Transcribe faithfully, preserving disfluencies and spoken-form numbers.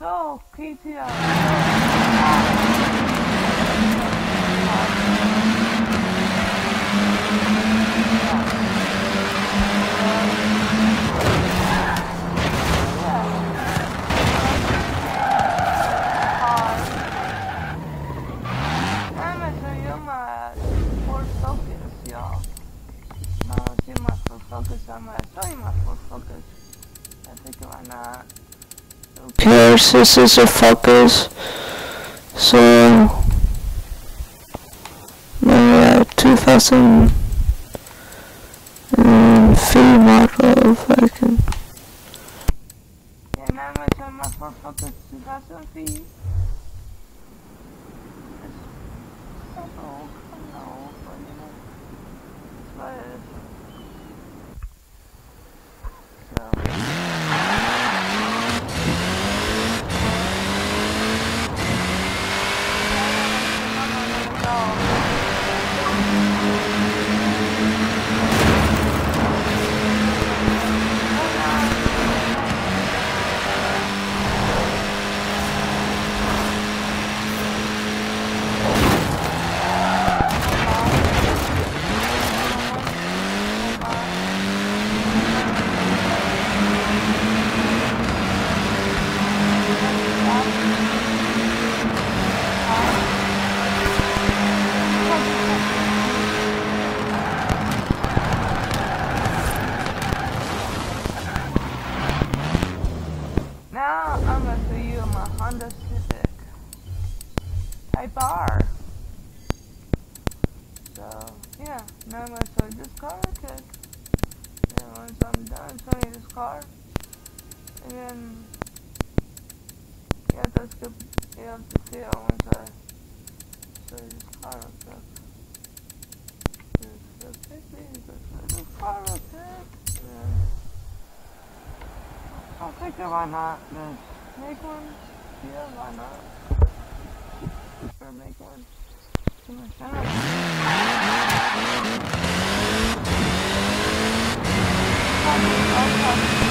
so creepy. Cares, this is a focus. So uh, two thousand um, fee model if I can. Yeah, now I'm gonna turn my Ford Focus two thousand feet. It's so old, I know, but you know, it's what it is. So. Now I'm going to show you my Honda Civic Type R. So yeah, now I'm going to show you this car real quick. And once I'm done showing you this car, and then yeah, that's good. You have to feel once I show you this car real quick. Just real quickly, just show this car real quick. And I'll take it, why not? Just make one. Yeah, why not? Or make one. To my channel.